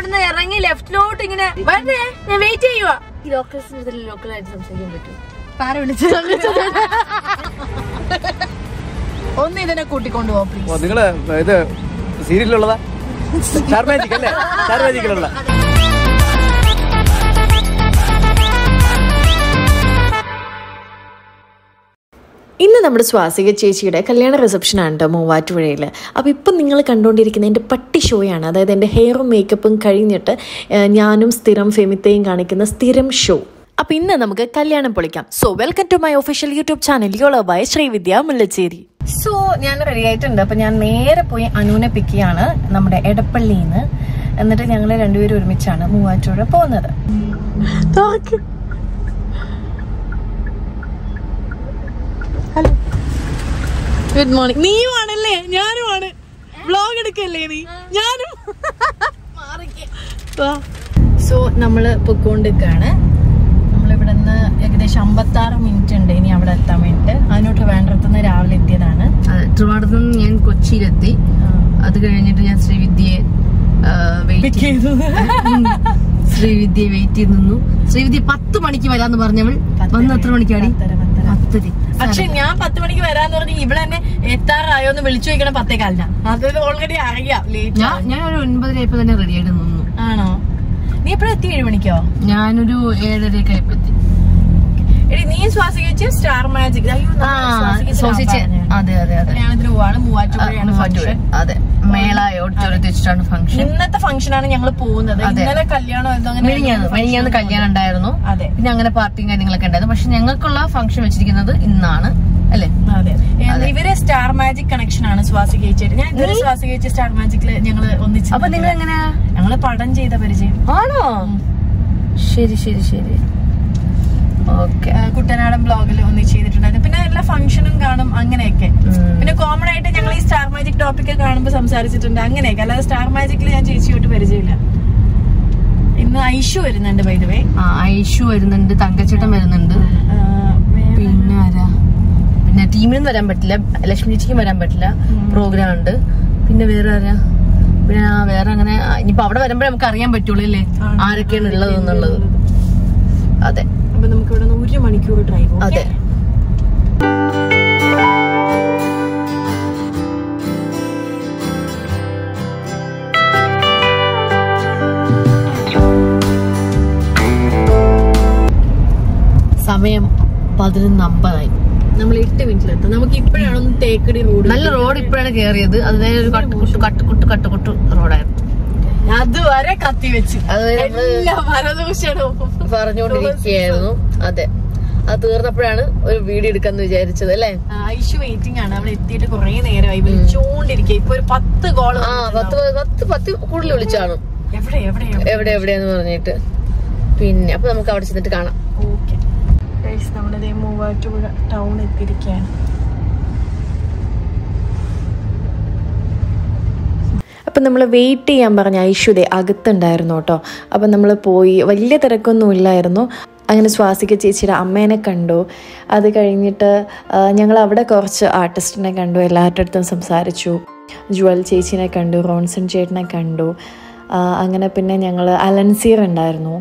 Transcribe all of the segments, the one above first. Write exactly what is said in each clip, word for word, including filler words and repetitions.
അവിടുന്ന് ഇറങ്ങി ലെഫ്റ്റിലോട്ട് ഇങ്ങനെ വരണേ, ഞാൻ വെയിറ്റ് ചെയ്യുവാ. ഈ ലോക്കൽസിന്റെ ലോക്കലായിട്ട് സംസാരിക്കാൻ പറ്റും. പാര വിളിച്ചു ഒന്ന് ഇതിനെ കൂട്ടിക്കൊണ്ടു പോവാ. നിങ്ങള് ഇത് സീരിയലുള്ളതാ? സ്റ്റാർ മാജിക് അല്ലേ? സ്റ്റാർ മാജിക്കിലുള്ള ഇന്ന് നമ്മുടെ സ്വാസിക ചേച്ചിയുടെ കല്യാണ റിസപ്ഷനാണ് കേട്ടോ മൂവാറ്റുപുഴയിൽ. അപ്പോൾ ഇപ്പം നിങ്ങൾ കണ്ടുകൊണ്ടിരിക്കുന്ന എൻ്റെ പട്ടി ഷോയാണ്. അതായത് എൻ്റെ ഹെയറും മേക്കപ്പും കഴിഞ്ഞിട്ട് ഞാനും സ്ഥിരം ഫെമിത്തയും കാണിക്കുന്ന സ്ഥിരം ഷോ. അപ്പോൾ ഇന്ന് നമുക്ക് കല്യാണം പൊളിക്കാം. So welcome to my official YouTube channel യോളോബായ് ശ്രീവിദ്യ മുല്ലച്ചേരി. സോ ഞാൻ റെഡി ആയിട്ടുണ്ട്. അപ്പം ഞാൻ നേരെ പോയി അനുവിനെ പിക്ക് ചെയ്യാണ് നമ്മുടെ എടപ്പള്ളിയിൽ നിന്ന്. എന്നിട്ട് ഞങ്ങൾ രണ്ടുപേരും ഒരുമിച്ചാണ് മൂവാറ്റുപുഴ പോകുന്നത്. Hello, good morning. നീയും ആണല്ലേ? ഞാനുമാണ്. വ്ലോഗ് എടുക്കല്ലേ നീ? ഞാനും. സോ നമ്മള് പൊക്കോണ്ടിരിക്കാണ്. നമ്മളിവിടെ നിന്ന് ഏകദേശം അമ്പത്തി ആറ് മിനിറ്റ് ഉണ്ട് ഇനി അവിടെ എത്താൻ വേണ്ടിട്ട്. അതിനോട്ട് ട്രിവാൻഡ്രത്ത് നിന്ന് രാവിലെ എത്തിയതാണ്. ട്രിവാൻഡ്രത്ത് നിന്ന് ഞാൻ കൊച്ചിയിലെത്തി. അത് കഴിഞ്ഞിട്ട് ഞാൻ ശ്രീവിദ്യയെ വെയിറ്റ് ചെയ്തു. ശ്രീവിദ്യയെ വെയിറ്റ് ചെയ്ത് നിന്നു. ശ്രീവിദ്യ പത്ത് മണിക്ക് വരാന്ന് പറഞ്ഞവൾ വന്ന് എത്ര മണിക്കാണ്? പത്തര. പക്ഷെ ഞാൻ പത്ത് മണിക്ക് വരാന്ന് പറഞ്ഞ ഇവിടെ തന്നെ എത്താറായോ എന്ന് വിളിച്ചു ചോദിക്കണം. പത്തേക്കാലിനാ. അത് ഓൾറെഡി അറിയാം. ഞാൻ ഒരു ഒൻപതര ആയപ്പോ തന്നെ റെഡി ആയിട്ട് നിന്നു. ആണോ? നീ എപ്പോഴും എത്തി? ഏഴ് മണിക്കോ? ഞാനൊരു ഏഴരയൊക്കെ ആയപ്പോ എത്തി. എടി നീ ശ്വാസിച്ച് സ്റ്റാർ മാജിക്. അതെ അതെ അതെ കല്യാണത്തിന് പോവാണ്. മൂവാറ്റുപുഴയാണ് ഫംഗ്ഷൻ. അതെ, മേള ഓഡിറ്റോറിയത്തിൽ വെച്ചിട്ടാണ് ഫംഗ്ഷൻ. ഇന്നത്തെ ഫംഗ്ഷൻ ആണ് ഞങ്ങൾ പോകുന്നത്. ഇന്നലെ കല്യാണം മെനിഞ്ഞാന്ന് കല്യാണം ഉണ്ടായിരുന്നു. അതെ, പിന്നെ അങ്ങനെ പാർട്ടിയും കാര്യങ്ങളൊക്കെ ഉണ്ടായിരുന്നു. പക്ഷെ ഞങ്ങൾക്കുള്ള ഫംഗ്ഷൻ വെച്ചിരിക്കുന്നത് ഇന്നാണ് അല്ലേ? അതെ. ഇവര് സ്റ്റാർ മാജിക് കണക്ഷൻ ആണ് സ്വാസിക ചേച്ചി. ഞാൻ ഇതുവരെ സ്വാസിക ചേച്ചി സ്റ്റാർ മാജിക്കില് ഞങ്ങള് ഒന്നിച്ചു. അപ്പൊ നിങ്ങൾ എങ്ങനെയാ? ഞങ്ങള് പടം ചെയ്ത പരിചയം. ആണോ? ശരി ശരി ശരി. ഓക്കെ. കുട്ടനാടൻ ബ്ലോഗിൽ ഒന്നും ചെയ്തിട്ടുണ്ടായിരുന്നു. പിന്നെ എല്ലാ ഫംഗ്ഷനും കാണും അങ്ങനെയൊക്കെ. പിന്നെ കോമൺ ആയിട്ട് ഞങ്ങൾ ഈ സ്റ്റാർ മാജിക് ടോപ്പിക് കാണുമ്പോൾ സംസാരിച്ചിട്ടുണ്ട് അങ്ങനെയൊക്കെ. അല്ലാതെ സ്റ്റാർ മാജിക്കിൽ ഞാൻ ചേച്ചിയോട്ട് പരിചയമില്ല. ഇന്ന് ഐഷു വരുന്നുണ്ട്. ബൈ ദ വേ ഐഷു വരുന്നുണ്ട്, തങ്കച്ചേട്ടൻ വരുന്നുണ്ട്. പിന്നെ ആരാ? പിന്നെ ടീമിനും വരാൻ പറ്റില്ല, ലക്ഷ്മി ചേച്ചിക്കും വരാൻ പറ്റില്ല, പ്രോഗ്രാം ഉണ്ട്. പിന്നെ വേറെ ആരാ? പിന്നെ വേറെ അങ്ങനെ ഇനിയിപ്പോ അവിടെ വരുമ്പോഴേ നമുക്ക് അറിയാൻ പറ്റുള്ളൂ അല്ലേ ആരൊക്കെയാണ് ഉള്ളത് എന്നുള്ളത്. അതെ, അപ്പൊ നമുക്ക് ഇവിടെ ഒരു മണിക്കൂർ ഡ്രൈവ്. അതെ. സമയം പതിനൊന്ന് അമ്പതായി. നമ്മൾ എട്ട് മിനിറ്റിലെത്തും. നമുക്ക് ഇപ്പോഴാണ് ഒന്ന് തേക്കടി റോഡ്. നല്ല റോഡ് ഇപ്പോഴാണ് കയറിയത്. അതിനായി ഒരു കട്ടുകുട്ടു കട്ടുകുട്ടു കട്ടുകുട്ടു റോഡായിരുന്നു. അതുവരെ കത്തി വെച്ച് അത് പറഞ്ഞുകൊണ്ടിരിക്കുകയായിരുന്നു. അതെ, അത് തീർന്നപ്പോഴാണ് ഒരു വീഡിയോ എടുക്കാന്ന് വിചാരിച്ചത് അല്ലേ? ഐഷു വെയിറ്റിംഗ് ആണ്. അവിടെ എത്തിയിട്ട് കുറെ നേരമായി വിളിച്ചോണ്ടിരിക്കുക. ഇപ്പൊ ഒരു പത്ത് കോള്. ആ പത്ത് പത്ത് പത്ത് കൂടുതൽ വിളിച്ചാണ് എവിടെ എവിടെ എവിടെ എവിടെയാന്ന് പറഞ്ഞിട്ട്. പിന്നെ അപ്പൊ നമുക്ക് അവിടെ ചെന്നിട്ട് കാണാം. ഓക്കെ, നമ്മുടെ മൂവാറ്റുപുഴ ടൗൺ എത്തിയിരിക്കുകയാണ്. അപ്പം നമ്മൾ വെയിറ്റ് ചെയ്യാൻ പറഞ്ഞ ഐശ്വര്യ അകത്തുണ്ടായിരുന്നു കേട്ടോ. അപ്പം നമ്മൾ പോയി. വലിയ തിരക്കൊന്നും ഇല്ലായിരുന്നു. അങ്ങനെ സ്വാസിക ചേച്ചിയുടെ അമ്മേനെ കണ്ടു. അത് കഴിഞ്ഞിട്ട് ഞങ്ങൾ അവിടെ കുറച്ച് ആർട്ടിസ്റ്റിനെ കണ്ടു. എല്ലാവരുടെ അടുത്തും സംസാരിച്ചു. ജുവൽ ചേച്ചീനെ കണ്ടു, റോൺസൺ ചേട്ടനെ കണ്ടു. അങ്ങനെ പിന്നെ ഞങ്ങൾ അലൻസീർ ഉണ്ടായിരുന്നു.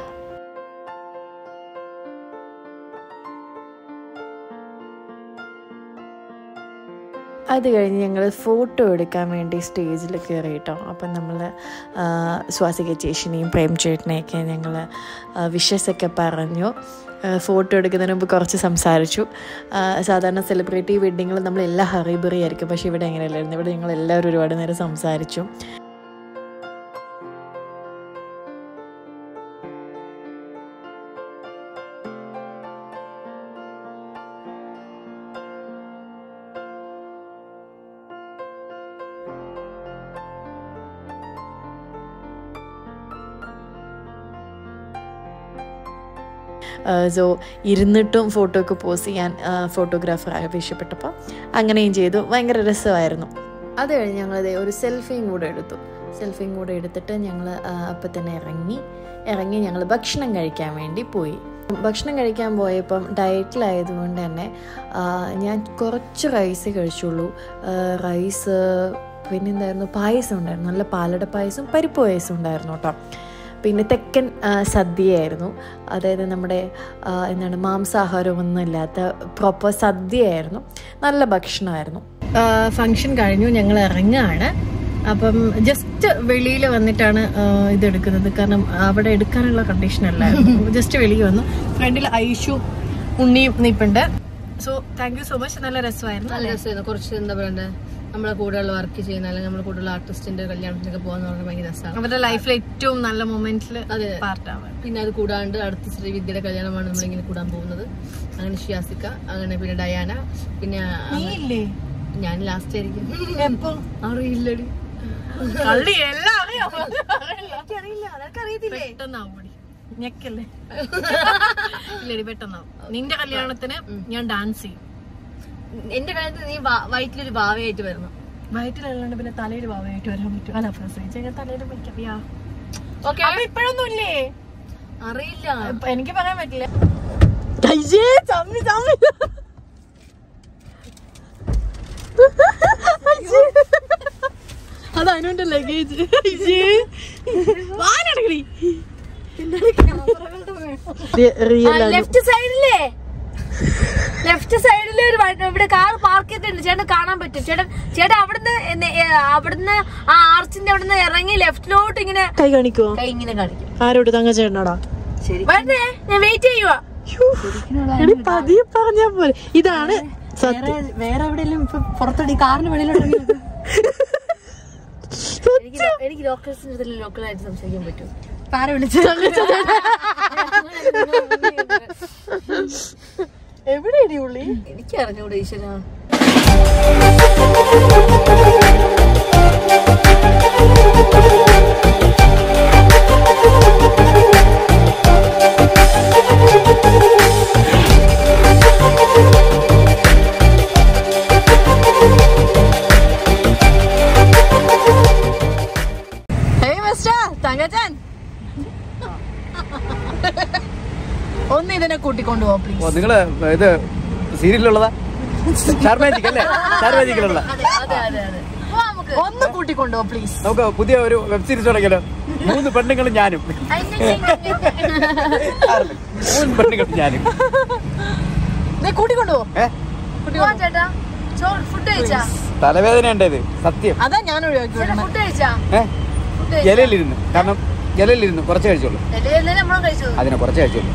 അത് കഴിഞ്ഞ് ഞങ്ങൾ ഫോട്ടോ എടുക്കാൻ വേണ്ടി സ്റ്റേജിൽ കയറി കേട്ടോ. അപ്പം നമ്മൾ സ്വാസിക ചേച്ചിനെയും പ്രേം ചേട്ടനെയൊക്കെ ഞങ്ങൾ വിഷസൊക്കെ പറഞ്ഞു. ഫോട്ടോ എടുക്കുന്നതിന് മുമ്പ് കുറച്ച് സംസാരിച്ചു. സാധാരണ സെലിബ്രിറ്റി വെഡ്ഡിങ്ങിൽ നമ്മളെല്ലാം ഹറിബറി ആയിരിക്കും. പക്ഷേ ഇവിടെ എങ്ങനെയല്ലായിരുന്നു. ഇവിടെ ഞങ്ങൾ എല്ലാവരും ഒരുപാട് നേരം സംസാരിച്ചു. സോ ഇരുന്നിട്ടും ഫോട്ടോ ഒക്കെ പോസ്റ്റ് ചെയ്യാൻ ഫോട്ടോഗ്രാഫർ ആവശ്യപ്പെട്ടപ്പോൾ അങ്ങനെയും ചെയ്തു. ഭയങ്കര രസമായിരുന്നു. അത് കഴിഞ്ഞ് ഞങ്ങളത് ഒരു സെൽഫിയും കൂടെ എടുത്തു. സെൽഫിയും കൂടെ എടുത്തിട്ട് ഞങ്ങൾ അപ്പം തന്നെ ഇറങ്ങി ഇറങ്ങി ഞങ്ങൾ ഭക്ഷണം കഴിക്കാൻ വേണ്ടി പോയി. ഭക്ഷണം കഴിക്കാൻ പോയപ്പം ഡയറ്റിലായതുകൊണ്ട് തന്നെ ഞാൻ കുറച്ച് റൈസ് കഴിച്ചുള്ളൂ. റൈസ് പിന്നെ എന്തായിരുന്നു, പായസം ഉണ്ടായിരുന്നു, നല്ല പാലട പായസം പരിപ്പ് പായസം ഉണ്ടായിരുന്നു കേട്ടോ. പിന്നെ തെക്കൻ സദ്യയായിരുന്നു, അതായത് നമ്മുടെ എന്താണ് മാംസാഹാരമൊന്നും ഇല്ലാത്ത പ്രോപ്പർ സദ്യയായിരുന്നു, നല്ല ഭക്ഷണമായിരുന്നു. ഫങ്ഷൻ കഴിഞ്ഞു, ഞങ്ങൾ ഇറങ്ങുകയാണ്. അപ്പം ജസ്റ്റ് വെളിയിൽ വന്നിട്ടാണ് ഇതെടുക്കുന്നത്, കാരണം അവിടെ എടുക്കാനുള്ള കണ്ടീഷൻ അല്ലായിരുന്നു. ജസ്റ്റ് വെളിയിൽ വന്നു. ഫ്രണ്ടിൽ ഐഷു ഉണ്ണിയും നിപ്പുണ്ട്. So thank you so much. നല്ല രസമായിരുന്നു. നല്ല രസമായിരുന്നു. കുറച്ച് എന്താ പറയണ്ടേ, നമ്മളെ കൂടെയുള്ള വർക്ക് ചെയ്യുന്ന അല്ലെങ്കിൽ നമ്മളെ കൂടെയുള്ള ആർട്ടിസ്റ്റിന്റെ കല്യാണത്തിനൊക്കെ പോകാന്ന് പറഞ്ഞാൽ ഭയങ്കര രസമാണ്. അവരുടെ ലൈഫിലെ ഏറ്റവും നല്ല മൊമെന്റിൽ അത് പാർട്ടാണ്. പിന്നെ അത് കൂടാണ്ട് അടുത്ത ശ്രീവിദ്യയുടെ കല്യാണമാണ് നമ്മളിങ്ങനെ കൂടാൻ പോകുന്നത്. അങ്ങനെ ഷിയാസിക്ക, അങ്ങനെ പിന്നെ ഡയാന, പിന്നെ ഞാൻ ലാസ്റ്റ് ആയിരിക്കും. അറിയില്ലടി, ഞെക്കല്ലേ ഇല്ലടി, പെട്ടെന്നാവും. നിന്റെ കല്യാണത്തിന് ഞാൻ ഡാൻസ് ചെയ്യും. എന്റെ കാര്യത്തിൽ നീ വയറ്റിലൊരു ഭാവയായിട്ട് വരണം. വയറ്റിലല്ലാണ്ട് പിന്നെ തലയിൽ ഭാവമായിട്ട് വരാൻ പറ്റും. അല്ല പ്രസവിച്ച തലയിൽ വയ്ക്കാം. ഇപ്പഴൊന്നും ഇല്ലേ? അറിയില്ല, എനിക്ക് പറയാൻ പറ്റില്ല. അത് അനുവിന്റെ ലഗേജ്. ലെഫ്റ്റ് സൈഡിലേ ലെഫ്റ്റ് സൈഡില് ഒരു ഇവിടെ കാർ പാർക്ക് ചെയ്തിട്ടുണ്ട്. ചേട്ടൻ കാണാൻ പറ്റും. ചേട്ടൻ ചേട്ടൻ അവിടുന്ന് അവിടുന്ന് ആ ആർച്ചിന്റെ അവിടുന്ന് ഇറങ്ങി ലെഫ്റ്റിലോട്ട് ഇങ്ങനെ കൈ കാണിക്കോ? കൈ ഇങ്ങനെ കാണിക്കും. ആരോട്? തങ്ക ചേട്ടനാടാ. ശരി, ഞാൻ വെയിറ്റ് ചെയ്യുവാ. പതിയെ പറഞ്ഞാ പോലെ. ഇതാണ് വേറെ എവിടെയെങ്കിലും ഇപ്പൊ പുറത്തോട്ട് കാറിന് വെളിയിലോട്ട് എനിക്ക് ലോക്കൽസിന്റെ അടുത്ത് ലോക്കലായിട്ട് സംസാരിക്കാൻ പറ്റും. ആരെ വിളിച്ചു? എവിടെയാണ് ഉള്ളി? എനിക്ക് അറിഞ്ഞൂടെ ഈശ്വര. ഒന്ന് ഇതിനെ കൂട്ടിക്കൊണ്ടു പോ പ്ലീസ്. നിങ്ങള് ഇത് സീരിയലിലുള്ളതാ? സ്റ്റാർ മാജിക് അല്ലേ? സ്റ്റാർ മാജിക്കിലുള്ള ഒന്ന് കൂട്ടിക്കൊണ്ടു പോ പ്ലീസ്. നമുക്ക് പുതിയ ഒരു വെബ് സീരീസ് തുടങ്ങിയല്ലോ. മൂന്ന് പെണ്ണുങ്ങളും ഞാനും. മൂന്ന് പെണ്ണുങ്ങളും ഞാനും. കൂട്ടിക്കൊണ്ടു പോ. ചേട്ടാ ഫുഡ് കഴിച്ചാ? തലവേദന ഉണ്ടത് സത്യം. അതാ ഞാൻ ഒഴിവാക്കി. ഫുഡ് കഴിച്ചാ? ഇലയിലിരുന്ന്, കാരണം ഇലയിലിരുന്ന് കുറച്ച് കഴിച്ചോളൂ. അതിനെ കുറച്ച് കഴിച്ചോളൂ.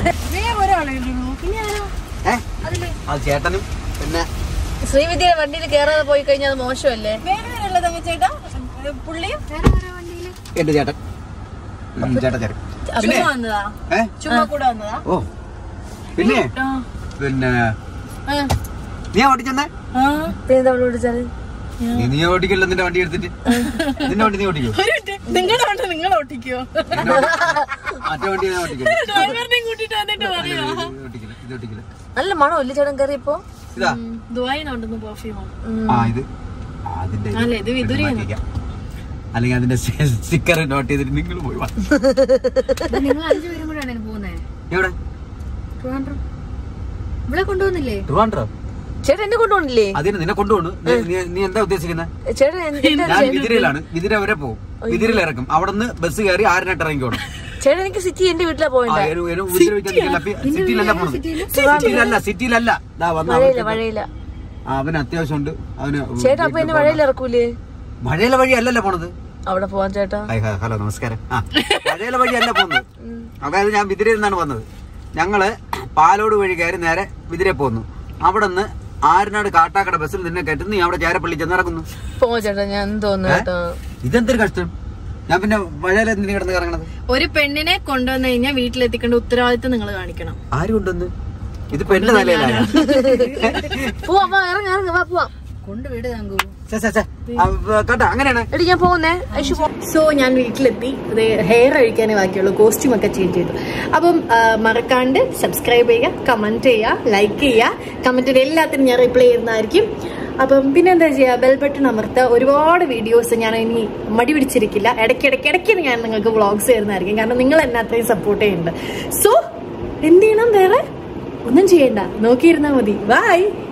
അത് ചേട്ടനും പിന്നെ ശ്രീവിദ്യ വണ്ടിയിൽ കേറാതെ പോയി കഴിഞ്ഞാൽ അത് മോശമല്ലേ? ചേട്ടാ പുള്ളിയും എന്റെ ചേട്ടൻ ചേട്ടൻ ചേട്ടൻ വന്നതാ, ചുമ്മാ കൂടെ വന്നതാ. ഓ പിന്നെ പിന്നെ നീ ഓടിച്ചെന്നേ? വിളിച്ചാല് നീ ഓടിക്കല്ലോ. നിന്റെ വണ്ടി എടുത്തിട്ട് നിന്റെ വണ്ടി നീ ഓടിക്കോ? നിങ്ങളുടെ വണ്ടി നിങ്ങൾ ഓട്ടിക്കോ? മറ്റേ വണ്ടി ഞാൻ ഓടിക്കില്ല. നല്ല മണമല്ലേ ചേട്ടൻ കയറിയപ്പോ? ഇതാ പെർഫ്യൂം. ആ ഇത് അതിന്റെ അല്ലെങ്കിൽ അതിന്റെ സ്റ്റിക്കർ നോട്ട് ചെയ്തിട്ട് നിങ്ങൾ പോയി. നിങ്ങൾ അഞ്ചുപേരും കൂടെയാണ് പോകുന്നേ? എവിടെ? ട്രിവാൻഡ്രം. ഇവിടെ കൊണ്ടുപോകുന്നില്ലേ? ട്രിവാൻഡ്രം ചേട്ടൻ എന്നെ കൊണ്ടുപോകണില്ലേ? അതിന് നിന്നെ കൊണ്ടുപോകണു. നീ എന്താ ഉദ്ദേശിക്കുന്നത്? ചേട്ടൻ ഞാൻ വിതിരയിലാണ്. വിതിര വരെ പോകും. വിതിരയിൽ ഇറക്കും. അവിടെ നിന്ന് ബസ് കയറി ആറിനായിട്ട് ഇറങ്ങിക്കോണം. ചേട്ടൻ എനിക്ക് സിറ്റി എന്റെ വീട്ടിലാ പോയത്. സിറ്റിയിലല്ല പോണത്. സിറ്റിയിലല്ല സിറ്റിയിലല്ല വഴയില്ല. അവന് അത്യാവശ്യമുണ്ട്. അവന് ചേട്ടാ അപ്പൊ എന്നെ വഴയിൽ ഇറക്കൂലേ? മഴയിലെ വഴി അല്ലല്ലോ പോണത്. അവിടെ പോവാൻ ചേട്ടാ. ഹലോ നമസ്കാരം. ആ മഴയിലെ വഴി അല്ല പോകുന്നത്. അതായത് ഞാൻ വിതിരയിൽ നിന്നാണ് വന്നത്. ഞങ്ങള് പാലോട് വഴി കയറി നേരെ വിതിരെ പോന്നു. അവിടെ നിന്ന് ആരിനാട് കാട്ടാക്കട ബസ്സിൽ നിന്നെ കയറ്റുന്നു. നീ അവിടെ ചാരപ്പള്ളി ചെന്നിറങ്ങുന്നു. പോ ചേട്ടാ, ഞാൻ തോന്നുന്നു. ഇതെന്തൊരു കഷ്ടം. ഞാൻ പിന്നെ മഴയിലെ എന്തിനു കിടന്ന് കറങ്ങണത്? ഒരു പെണ്ണിനെ കൊണ്ടുവന്നു കഴിഞ്ഞാൽ വീട്ടിലെത്തിക്കേണ്ട ഉത്തരവാദിത്വം നിങ്ങൾ കാണിക്കണം. ആര് കൊണ്ടുവന്ന്? ഇതിപ്പോ എന്റെ തലയിലാണ്. കൊണ്ടുവിട് കേട്ടോ. അങ്ങനെയാണ് ഞാൻ പോകുന്നേ. സോ ഞാൻ വീട്ടിലെത്തി. ഹെയർ അഴിക്കാനേ ബാക്കിയുള്ളൂ. കോസ്റ്റ്യൂം ഒക്കെ ചേഞ്ച് ചെയ്തു. അപ്പം മറക്കാണ്ട് സബ്സ്ക്രൈബ് ചെയ്യുക, കമന്റ് ചെയ്യുക, ലൈക്ക് ചെയ്യുക. കമന്റിന് എല്ലാത്തിനും ഞാൻ റിപ്ലൈ ചെയ്യുന്നതായിരിക്കും. അപ്പം പിന്നെ എന്താ ചെയ്യുക, ബെൽ ബട്ടൺ അമർത്തുക. ഒരുപാട് വീഡിയോസ് ഞാൻ ഇനി മടി പിടിച്ചിരിക്കില്ല. ഇടയ്ക്കിടയ്ക്ക് ഇടയ്ക്ക് ഞാൻ നിങ്ങൾക്ക് വ്ളോഗ്സ് തരുന്നതായിരിക്കും. കാരണം നിങ്ങൾ എന്നെ അത്രയും സപ്പോർട്ട് ചെയ്യുന്നുണ്ട്. സോ എന്ത് ചെയ്യണം? വേറെ ഒന്നും ചെയ്യണ്ട, നോക്കിയിരുന്നാൽ മതി. ബൈ.